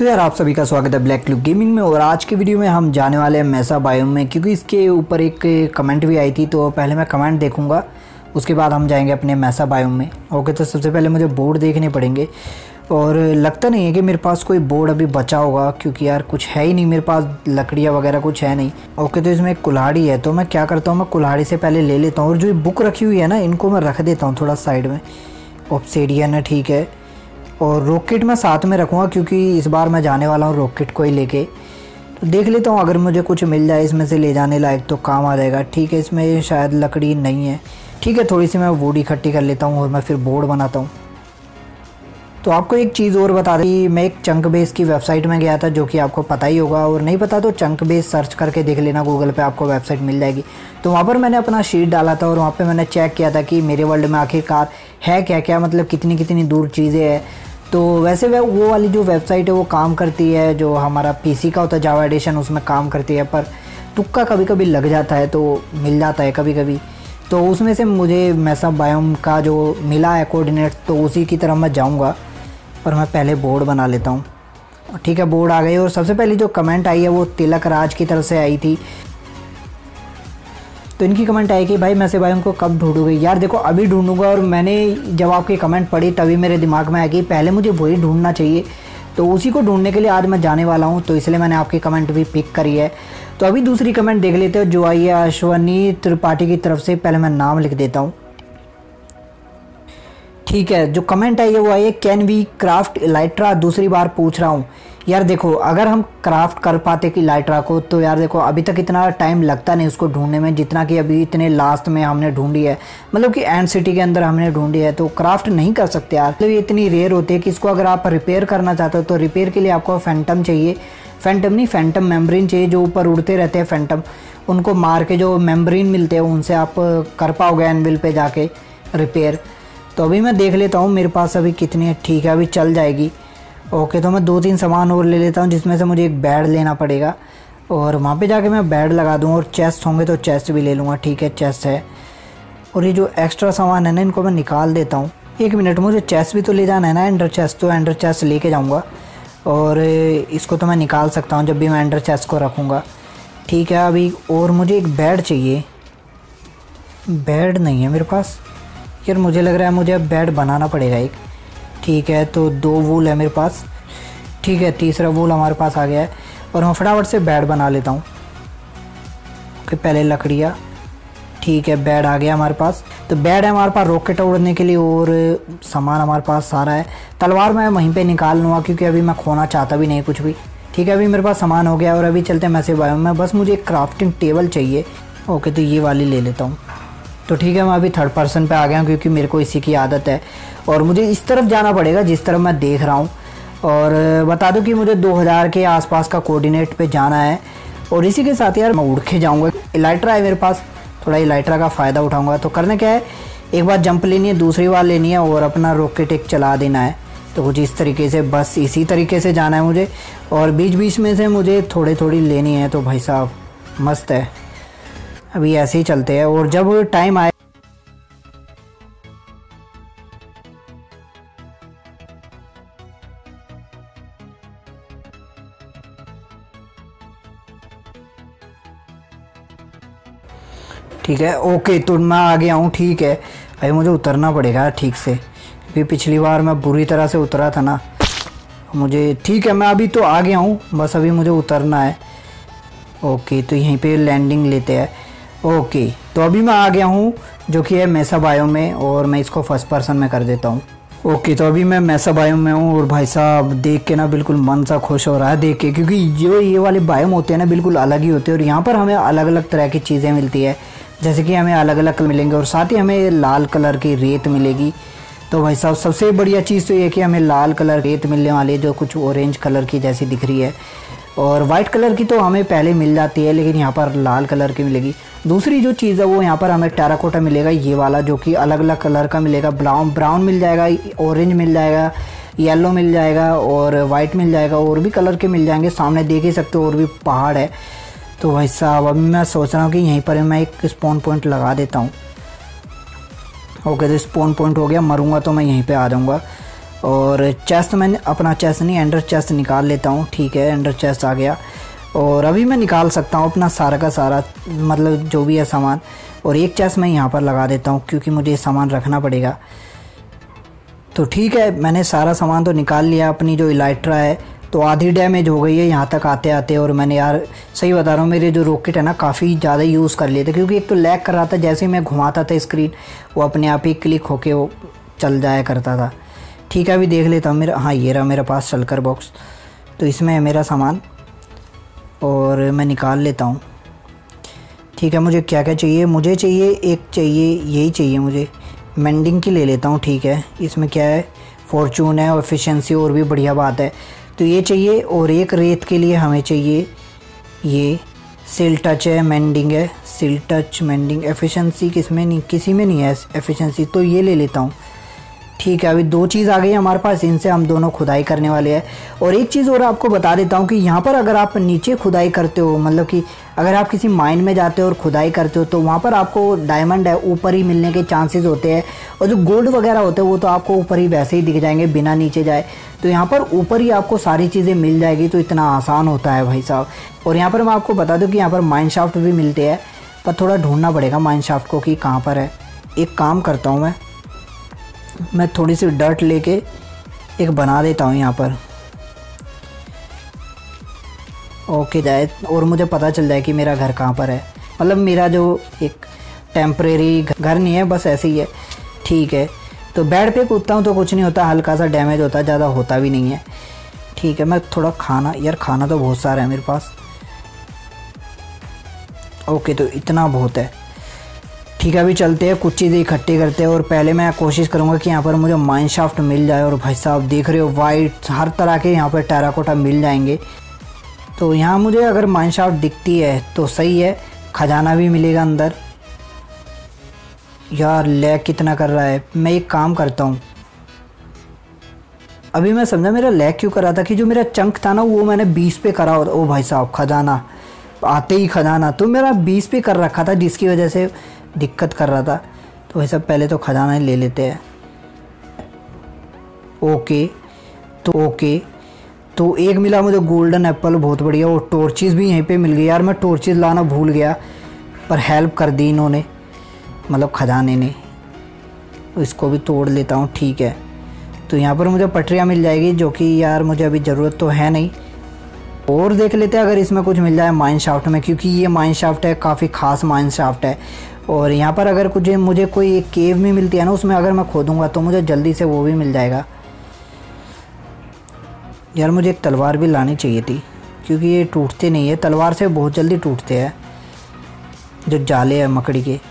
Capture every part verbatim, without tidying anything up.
तो यार आप सभी का स्वागत है ब्लैक क्लिप गेमिंग में। और आज के वीडियो में हम जाने वाले हैं मेसा बायोम में, क्योंकि इसके ऊपर एक कमेंट भी आई थी। तो पहले मैं कमेंट देखूंगा, उसके बाद हम जाएंगे अपने मेसा बायोम में। ओके, तो सबसे पहले मुझे बोर्ड देखने पड़ेंगे और लगता नहीं है कि मेरे पास कोई बोर्ड अभी बचा होगा, क्योंकि यार कुछ है ही नहीं मेरे पास, लकड़ियाँ वगैरह कुछ है नहीं। ओके, तो इसमें एक कुल्हाड़ी है, तो मैं क्या करता हूँ, मैं कुल्हाड़ी से पहले ले लेता हूँ और जो ये बुक रखी हुई है ना, इनको मैं रख देता हूँ थोड़ा साइड में। ऑब्सिडियन है, ठीक है। और रॉकेट मैं साथ में रखूँगा क्योंकि इस बार मैं जाने वाला हूँ रॉकेट को ही लेके। तो देख लेता हूँ, अगर मुझे कुछ मिल जाए इसमें से ले जाने लायक तो काम आ जाएगा। ठीक है, इसमें शायद लकड़ी नहीं है। ठीक है, थोड़ी सी मैं वुड इकट्ठी कर लेता हूँ और मैं फिर बोर्ड बनाता हूँ। तो आपको एक चीज़ और बता दें कि मैं एक चंक बेस की वेबसाइट में गया था, जो कि आपको पता ही होगा, और नहीं पता तो चंक बेस सर्च करके देख लेना, गूगल पे आपको वेबसाइट मिल जाएगी। तो वहाँ पर मैंने अपना शीट डाला था और वहाँ पे मैंने चेक किया था कि मेरे वर्ल्ड में आखिरकार है क्या क्या, मतलब कितनी कितनी दूर चीज़ें हैं। तो वैसे वह वो वाली जो वेबसाइट है वो काम करती है, जो हमारा पीसी का होता है जावा एडिशन, उसमें काम करती है, पर तुक्का कभी कभी लग जाता है तो मिल जाता है कभी कभी। तो उसमें से मुझे मेसा बायोम का जो मिला है कोऑर्डिनेट, तो उसी की तरफ मैं जाऊँगा। पर मैं पहले बोर्ड बना लेता हूँ। ठीक है, बोर्ड आ गई। और सबसे पहली जो कमेंट आई है वो तिलक राज की तरफ से आई थी। तो इनकी कमेंट आई कि भाई मेसा बायोम को कब ढूंढोगे। यार देखो, अभी ढूंढूंगा। और मैंने जब आपकी कमेंट पढ़ी तभी मेरे दिमाग में आया कि पहले मुझे वही ढूंढना चाहिए, तो उसी को ढूंढने के लिए आज मैं जाने वाला हूँ। तो इसलिए मैंने आपकी कमेंट भी पिक करी है। तो अभी दूसरी कमेंट देख लेते हैं जो आई है अश्वनी त्रिपाठी की तरफ से। पहले मैं नाम लिख देता हूँ। ठीक है, जो कमेंट आई है वो आई है कैन वी क्राफ्ट इलाइट्रा। दूसरी बार पूछ रहा हूँ। यार देखो, अगर हम क्राफ्ट कर पाते कि इलाइट्रा को, तो यार देखो अभी तक इतना टाइम लगता नहीं उसको ढूंढने में जितना कि अभी इतने लास्ट में हमने ढूंढी है, मतलब कि एंड सिटी के अंदर हमने ढूंढी है। तो क्राफ्ट नहीं कर सकते यार, मतलब ये इतनी रेयर होती है कि इसको अगर आप रिपेयर करना चाहते हो तो रिपेयर के लिए आपको फैंटम चाहिए। फैंटम नहीं, फैंटम मेम्ब्रेन चाहिए, जो ऊपर उड़ते रहते हैं फैंटम, उनको मार के जो मेम्ब्रेन मिलते हैं उनसे आप कर पाओगे एनविल पे जाके रिपेयर। तो अभी मैं देख लेता हूँ मेरे पास अभी कितनी है। ठीक है, अभी चल जाएगी। ओके, तो मैं दो तीन सामान और ले लेता हूँ, जिसमें से मुझे एक बेड लेना पड़ेगा और वहाँ पे जाके मैं बेड लगा दूँ। और चेस्ट होंगे तो चेस्ट भी ले लूँगा। ठीक है, चेस्ट है। और ये जो एक्स्ट्रा सामान है ना, इनको मैं निकाल देता हूँ। एक मिनट, मुझे चेस्ट भी तो ले जाना है ना, एंडर चेस्ट। तो एंडर चेस्ट लेके जाऊँगा और इसको तो मैं निकाल सकता हूँ जब भी मैं एंडर चेस्ट को रखूँगा। ठीक है, अभी और मुझे एक बेड चाहिए। बेड नहीं है मेरे पास यार, मुझे लग रहा है मुझे अब बेड बनाना पड़ेगा एक। ठीक है, तो दो वूल है मेरे पास। ठीक है, तीसरा वूल हमारे पास आ गया है और मैं फटाफट से बेड बना लेता हूँ। ओके, पहले लकड़ियाँ। ठीक है, बेड आ गया हमारे पास। तो बेड है हमारे पास रॉकेट उड़ने के लिए और सामान हमारे पास सारा है। तलवार मैं वहीं पे निकाल लूँगा क्योंकि अभी मैं खोना चाहता भी नहीं कुछ भी। ठीक है, अभी मेरे पास सामान हो गया और अभी चलते हैं मेसा बायोम में। बस मुझे एक क्राफ्टिंग टेबल चाहिए। ओके, तो ये वाली ले लेता हूँ। तो ठीक है, मैं अभी थर्ड पर्सन पे आ गया हूँ क्योंकि मेरे को इसी की आदत है और मुझे इस तरफ जाना पड़ेगा जिस तरफ मैं देख रहा हूँ। और बता दूं कि मुझे दो हज़ार के आसपास का कोऑर्डिनेट पे जाना है और इसी के साथ यार मैं उड़ के जाऊँगा। इलाइट्रा है मेरे पास, थोड़ा इलाइट्रा का फ़ायदा उठाऊँगा। तो करना क्या है, एक बार जंप लेनी है, दूसरी बार लेनी है और अपना रॉकेट एक चला देना है। तो कुछ इस तरीके से, बस इसी तरीके से जाना है मुझे। और बीच बीच में से मुझे थोड़ी थोड़ी लेनी है। तो भाई साहब मस्त है, अभी ऐसे ही चलते हैं और जब टाइम आए। ठीक है, ओके, तो मैं आ गया हूँ। ठीक है, अभी मुझे उतरना पड़ेगा ठीक से क्योंकि पिछली बार मैं बुरी तरह से उतरा था ना मुझे। ठीक है, मैं अभी तो आ गया हूँ, बस अभी मुझे उतरना है। ओके, तो यहीं पे लैंडिंग लेते हैं। ओके, तो अभी मैं आ गया हूँ जो कि है मेसा बायोम में और मैं इसको फर्स्ट पर्सन में कर देता हूँ। ओके, तो अभी मैं मेसा बायोम में हूँ और भाई साहब देख के ना बिल्कुल मन सा खुश हो रहा है देख के, क्योंकि जो ये वाले बायोम होते हैं ना बिल्कुल अलग ही होते हैं और यहाँ पर हमें अलग अलग तरह की चीज़ें मिलती है। जैसे कि हमें अलग अलग मिलेंगे और साथ ही हमें लाल कलर की रेत मिलेगी। तो भाई साहब सबसे बढ़िया चीज़ तो ये कि हमें लाल कलर रेत मिलने वाली है जो कुछ ऑरेंज कलर की जैसी दिख रही है। और वाइट कलर की तो हमें पहले मिल जाती है, लेकिन यहाँ पर लाल कलर की मिलेगी। दूसरी जो चीज़ है वो यहाँ पर हमें टेराकोटा मिलेगा, ये वाला, जो कि अलग अलग कलर का मिलेगा। ब्राउन ब्राउन मिल जाएगा, ऑरेंज मिल जाएगा, येलो मिल जाएगा और वाइट मिल जाएगा, और भी कलर के मिल जाएंगे। सामने देख ही सकते हो और भी पहाड़ है। तो भाई साहब अभी मैं सोच रहा हूँ कि यहीं पर मैं एक स्पॉन पॉइंट लगा देता हूँ। ओके, तो स्पॉन पॉइंट हो गया, मरूंगा तो मैं यहीं पे आ जाऊँगा। और चेस्ट मैंने अपना चेस्ट नहीं एंडर चेस्ट निकाल लेता हूँ। ठीक है, एंडर चेस्ट आ गया और अभी मैं निकाल सकता हूँ अपना सारा का सारा मतलब जो भी है सामान। और एक चेस्ट मैं यहाँ पर लगा देता हूँ क्योंकि मुझे सामान रखना पड़ेगा। तो ठीक है, मैंने सारा सामान तो निकाल लिया। अपनी जो इलाइट्रा है तो आधी डैमेज हो गई है यहाँ तक आते आते। और मैंने यार सही बता रहा हूँ, मेरे जो रॉकेट है ना काफ़ी ज़्यादा यूज़ कर लिए थे क्योंकि एक तो लैग कर रहा था। जैसे ही मैं घुमाता था स्क्रीन वो अपने आप ही क्लिक होके वो चल जाया करता था। ठीक है, अभी देख लेता हूँ मेरा, हाँ ये रहा मेरे पास शल्कर बॉक्स। तो इसमें है मेरा सामान और मैं निकाल लेता हूँ। ठीक है, मुझे क्या क्या चाहिए, मुझे चाहिए एक चाहिए यही चाहिए मुझे मेंडिंग की ले लेता हूँ। ठीक है, इसमें क्या है फॉर्चून है और एफिशिएंसी और भी बढ़िया बात है तो ये चाहिए। और एक रेत के लिए हमें चाहिए ये सिल टच है, मेंडिंग है, सिल टच मेंडिंग। एफिशिएंसी किसमें नहीं, किसी में नहीं है एफिशिएंसी, तो ये ले लेता हूँ। ठीक है, अभी दो चीज़ आ गई हमारे पास, इनसे हम दोनों खुदाई करने वाले हैं। और एक चीज़ और आपको बता देता हूँ कि यहाँ पर अगर आप नीचे खुदाई करते हो, मतलब कि अगर आप किसी माइन में जाते हो और खुदाई करते हो तो वहाँ पर आपको डायमंड है ऊपर ही मिलने के चांसेस होते हैं। और जो गोल्ड वगैरह होते हैं वो तो आपको ऊपर ही वैसे ही दिख जाएंगे बिना नीचे जाए। तो यहाँ पर ऊपर ही आपको सारी चीज़ें मिल जाएगी, तो इतना आसान होता है भाई साहब। और यहाँ पर मैं आपको बता दूँ कि यहाँ पर माइन शाफ्ट भी मिलते हैं, पर थोड़ा ढूंढना पड़ेगा माइन शाफ्ट को कि कहाँ पर है। एक काम करता हूँ मैं मैं थोड़ी सी डर्ट लेके एक बना देता हूँ यहाँ पर। ओके जाए और मुझे पता चल जाए कि मेरा घर कहाँ पर है। मतलब मेरा जो एक टेम्परेरी घर नहीं है, बस ऐसे ही है। ठीक है, तो बेड पे कूदता हूँ तो कुछ नहीं होता, हल्का सा डैमेज होता है, ज़्यादा होता भी नहीं है। ठीक है, मैं थोड़ा खाना, यार खाना तो बहुत सारा है मेरे पास। ओके, तो इतना बहुत है। ठीक है, अभी चलते हैं कुछ चीज़ें इकट्ठी करते हैं। और पहले मैं कोशिश करूँगा कि यहाँ पर मुझे माइन शाफ्ट मिल जाए। और भाई साहब देख रहे हो वाइट हर तरह के यहाँ पर टेराकोटा मिल जाएंगे। तो यहाँ मुझे अगर माइन शाफ्ट दिखती है तो सही है, खजाना भी मिलेगा अंदर। यार लैग कितना कर रहा है, मैं एक काम करता हूँ। अभी मैं समझा मेरा लैग क्यों कर रहा था कि जो मेरा चंक था ना वो मैंने बीस पे करा होता। ओ भाई साहब खजाना, आते ही खजाना, तो मेरा बीस पे कर रखा था जिसकी वजह से दिक्कत कर रहा था। तो वैसे पहले तो खजाना ही ले लेते हैं। ओके तो ओके तो एक मिला मुझे गोल्डन एप्पल, बहुत बढ़िया। और टॉर्चेस भी यहीं पे मिल गई। यार मैं टॉर्चेस लाना भूल गया, पर हेल्प कर दी इन्होंने, मतलब खजाने ने। इसको भी तोड़ लेता हूँ। ठीक है, तो यहाँ पर मुझे पटरियाँ मिल जाएगी जो कि यार मुझे अभी ज़रूरत तो है नहीं। और देख लेते हैं अगर इसमें कुछ मिल जाए माइन शाफ्ट में, क्योंकि ये माइन शाफ्ट है, काफ़ी ख़ास माइन शाफ्ट है। और यहाँ पर अगर कुछ मुझे कोई एक केव में मिलती है ना, उसमें अगर मैं खोदूँगा तो मुझे जल्दी से वो भी मिल जाएगा। यार मुझे एक तलवार भी लानी चाहिए थी क्योंकि ये टूटते नहीं है, तलवार से बहुत जल्दी टूटते हैं जो जाले हैं मकड़ी के।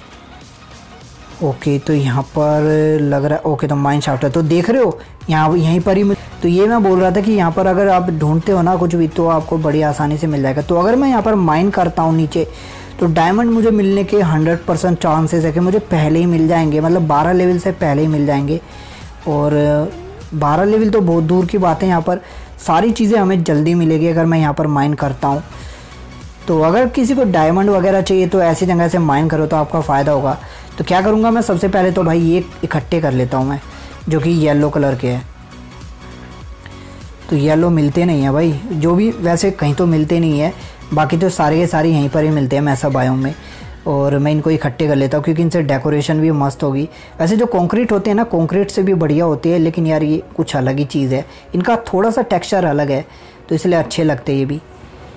ओके, तो यहाँ पर लग रहा है ओके तो माइन शाफ्ट है। तो देख रहे हो यहाँ यहीं पर ही। तो ये मैं बोल रहा था कि यहाँ पर अगर आप ढूंढते हो ना कुछ भी तो आपको बड़ी आसानी से मिल जाएगा। तो अगर मैं यहाँ पर माइन करता हूँ नीचे तो डायमंड मुझे मिलने के हंड्रेड परसेंट चांसेस है कि मुझे पहले ही मिल जाएंगे, मतलब बारह लेवल से पहले ही मिल जाएंगे। और बारह लेवल तो बहुत दूर की बात है, यहाँ पर सारी चीज़ें हमें जल्दी मिलेगी अगर मैं यहाँ पर माइन करता हूँ। तो अगर किसी को डायमंड वगैरह चाहिए तो ऐसी जगह से माइन करो तो आपका फ़ायदा होगा। तो क्या करूँगा मैं, सबसे पहले तो भाई ये इकट्ठे कर लेता हूँ मैं, जो कि येलो कलर के हैं। तो येलो मिलते नहीं है भाई, जो भी वैसे कहीं तो मिलते नहीं है, बाकी तो सारे के सारे यहीं पर ही मिलते हैं मैसा बायोम में। और मैं इनको इकट्ठे कर लेता हूँ क्योंकि इनसे डेकोरेशन भी मस्त होगी। वैसे जो कंक्रीट होते हैं ना, कंक्रीट से भी बढ़िया होती है, लेकिन यार ये कुछ अलग ही चीज़ है, इनका थोड़ा सा टेक्सचर अलग है तो इसलिए अच्छे लगते हैं ये भी।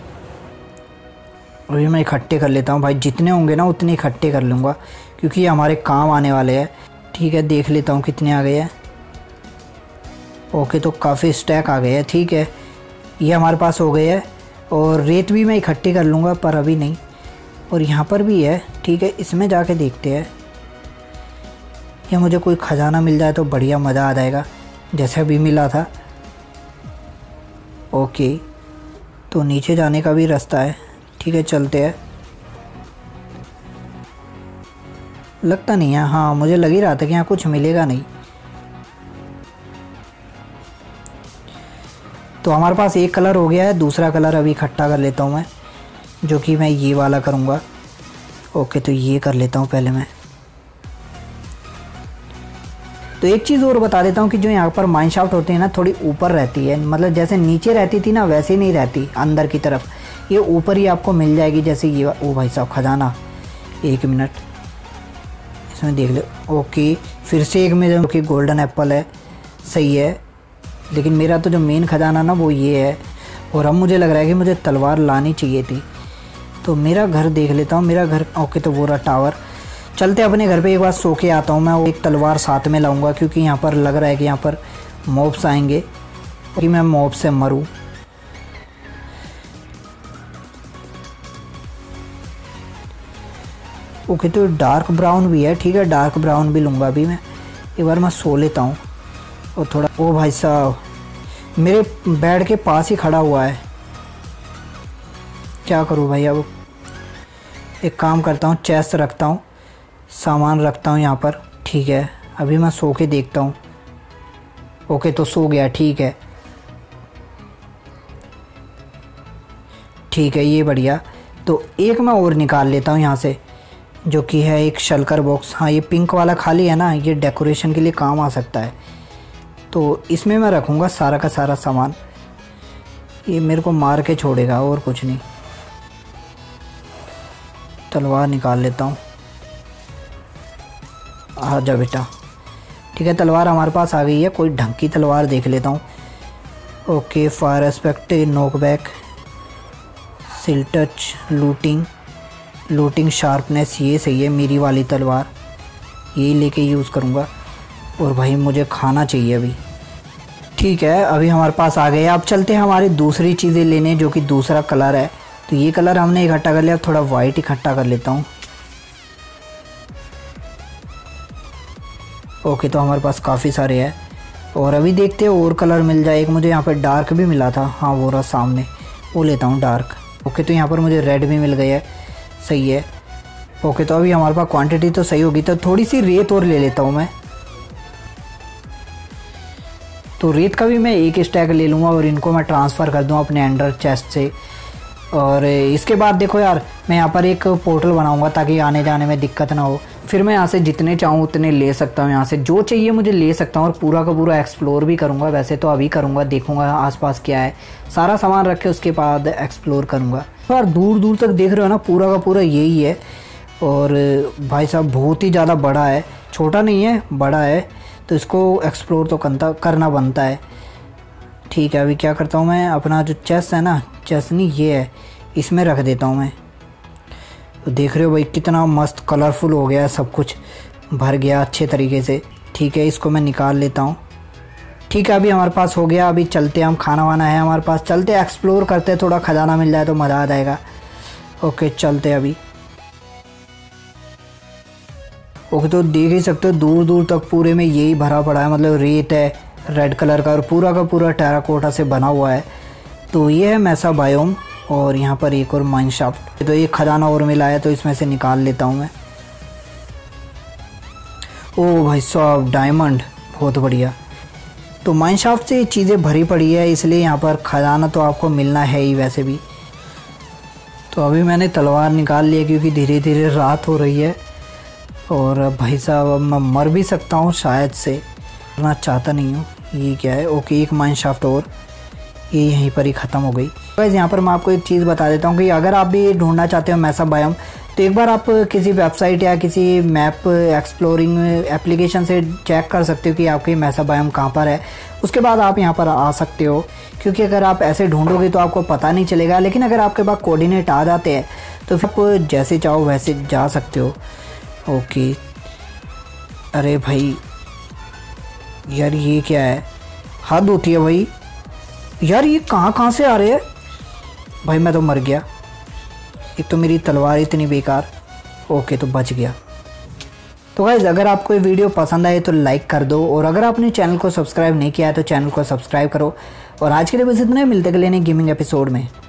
अभी मैं इकट्ठे कर लेता हूँ भाई, जितने होंगे ना उतने इकट्ठे कर लूँगा क्योंकि ये हमारे काम आने वाले हैं। ठीक है, देख लेता हूँ कितने आ गए हैं। ओके, तो काफ़ी स्टैक आ गए हैं। ठीक है, ये हमारे पास हो गए हैं। और रेत भी मैं इकट्ठी कर लूँगा पर अभी नहीं। और यहाँ पर भी है। ठीक है, इसमें जाके देखते हैं, या मुझे कोई ख़जाना मिल जाए तो बढ़िया मज़ा आ जाएगा जैसे अभी मिला था। ओके, तो नीचे जाने का भी रास्ता है। ठीक है, चलते हैं। लगता नहीं है, हाँ मुझे लग ही रहा था कि यहाँ कुछ मिलेगा नहीं। तो हमारे पास एक कलर हो गया है, दूसरा कलर अभी इकट्ठा कर लेता हूँ मैं, जो कि मैं ये वाला करूँगा। ओके, तो ये कर लेता हूँ पहले मैं। तो एक चीज़ और बता देता हूँ कि जो यहाँ पर माइन शाफ्ट होते हैं ना, थोड़ी ऊपर रहती है, मतलब जैसे नीचे रहती थी ना वैसे नहीं रहती अंदर की तरफ, ये ऊपर ही आपको मिल जाएगी। जैसे ये ओ भाई साहब खजाना, एक मिनट इसमें देख ले। ओके फिर से एक में कि गोल्डन एप्पल है, सही है, लेकिन मेरा तो जो मेन खजाना ना वो ये है। और अब मुझे लग रहा है कि मुझे तलवार लानी चाहिए थी, तो मेरा घर देख लेता हूँ। मेरा घर ओके, तो वो रहा टावर। चलते अपने घर पे एक बार सो के आता हूँ मैं। एक तलवार साथ में लाऊंगा क्योंकि यहाँ पर लग रहा है कि यहाँ पर मॉब्स आएंगे कि मैं मॉब से मरूँ। ओके तो डार्क ब्राउन भी है, ठीक है, डार्क ब्राउन भी लूँगा अभी मैं। एक बार मैं सो लेता हूँ। और थोड़ा ओ भाई साहब मेरे बेड के पास ही खड़ा हुआ है, क्या करूँ भाई। अब एक काम करता हूँ, चेस्ट रखता हूँ, सामान रखता हूँ यहाँ पर, ठीक है। अभी मैं सो के देखता हूँ। ओके तो सो गया, ठीक है ठीक है, ये बढ़िया। तो एक मैं और निकाल लेता हूँ यहाँ से, जो कि है एक शलकर बॉक्स। हाँ ये पिंक वाला खाली है ना, ये डेकोरेशन के लिए काम आ सकता है, तो इसमें मैं रखूँगा सारा का सारा सामान। ये मेरे को मार के छोड़ेगा और कुछ नहीं। तलवार निकाल लेता हूँ, आ जा बेटा, ठीक है। तलवार हमारे पास आ गई है, कोई ढंग की तलवार देख लेता हूँ। ओके फायर एस्पेक्ट, नोकबैक, सिल टच, लूटिंग लूटिंग शार्पनेस, ये सही है। मेरी वाली तलवार यही लेके यूज़ करूँगा। और भाई मुझे खाना चाहिए अभी, ठीक है। अभी हमारे पास आ गए। अब चलते हैं हमारी दूसरी चीज़ें लेने, जो कि दूसरा कलर है। तो ये कलर हमने इकट्ठा कर लिया, थोड़ा वाइट इकट्ठा कर लेता हूँ। ओके तो हमारे पास काफ़ी सारे हैं, और अभी देखते हैं और कलर मिल जाए। एक मुझे यहाँ पर डार्क भी मिला था, हाँ वो रहा सामने, वो लेता हूँ डार्क। ओके तो यहाँ पर मुझे रेड भी मिल गई है, सही है। ओके तो अभी हमारे पास क्वांटिटी तो सही होगी, तो थोड़ी सी रेत और ले लेता हूँ मैं। तो रेत का भी मैं एक स्टैक ले लूँगा और इनको मैं ट्रांसफ़र कर दूँ अपने एंडर चेस्ट से। और इसके बाद देखो यार, मैं यहाँ पर एक पोर्टल बनाऊँगा ताकि आने जाने में दिक्कत ना हो। फिर मैं यहाँ से जितने चाहूँ उतने ले सकता हूँ, यहाँ से जो चाहिए मुझे ले सकता हूँ। और पूरा का पूरा एक्सप्लोर भी करूँगा, वैसे तो अभी करूँगा, देखूँगा आसपास क्या है, सारा सामान रख के उसके बाद एक्सप्लोर करूँगा। यार दूर दूर तक देख रहे हो ना, पूरा का पूरा यही है। और भाई साहब बहुत ही ज़्यादा बड़ा है, छोटा नहीं है बड़ा है, तो इसको एक्सप्लोर तो करता करना बनता है, ठीक है। अभी क्या करता हूँ मैं, अपना जो चेस्ट है ना, चेस्ट नहीं ये है, इसमें रख देता हूँ मैं। तो देख रहे हो भाई कितना मस्त कलरफुल हो गया है, सब कुछ भर गया अच्छे तरीके से, ठीक है। इसको मैं निकाल लेता हूँ, ठीक है। अभी हमारे पास हो गया। अभी चलते हैं, हम खाना वाना है हमारे पास, चलते एक्सप्लोर करते, थोड़ा खजाना मिल जाए तो मज़ा आ जाएगा। ओके चलते अभी। ओके तो देख ही सकते हो दूर दूर तक पूरे में यही भरा पड़ा है, मतलब रेत है रेड कलर का और पूरा का पूरा टेराकोटा से बना हुआ है। तो ये है मैसा बायोम, और यहाँ पर एक और माइन शाफ्ट। तो एक खजाना और मिला है, तो इसमें से निकाल लेता हूँ मैं। ओ भाई साहब डायमंड, बहुत बढ़िया। तो माइन शाफ्ट से चीज़ें भरी पड़ी है, इसलिए यहाँ पर खजाना तो आपको मिलना है ही वैसे भी। तो अभी मैंने तलवार निकाल लिया क्योंकि धीरे धीरे रात हो रही है, और भाई साहब अब मैं मर भी सकता हूँ शायद से, मरना चाहता नहीं हूँ। ये क्या है, ओके एक माइन शाफ्ट और, ये यहीं पर ही ख़त्म हो गई। गाइस यहाँ पर मैं आपको एक चीज़ बता देता हूँ कि अगर आप भी ढूंढना चाहते हो मैसा बायोम, तो एक बार आप किसी वेबसाइट या किसी मैप एक्सप्लोरिंग एप्लीकेशन से चेक कर सकते हो कि आपकी मैसा बायोम कहाँ पर है। उसके बाद आप यहाँ पर आ सकते हो, क्योंकि अगर आप ऐसे ढूंढोगे तो आपको पता नहीं चलेगा। लेकिन अगर आपके पास कोऑर्डिनेट आ जाते हैं तो फिर आप जैसे चाहो वैसे जा सकते हो। ओके अरे भाई यार ये क्या है, हद होती है भाई यार, ये कहाँ कहाँ से आ रहे हैं भाई। मैं तो मर गया, एक तो मेरी तलवार इतनी बेकार। ओके तो बच गया। तो गाइस अगर आपको ये वीडियो पसंद आए तो लाइक कर दो, और अगर आपने चैनल को सब्सक्राइब नहीं किया है तो चैनल को सब्सक्राइब करो। और आज के लिए बस इतना ही, मिलते अगले नए गेमिंग एपिसोड में।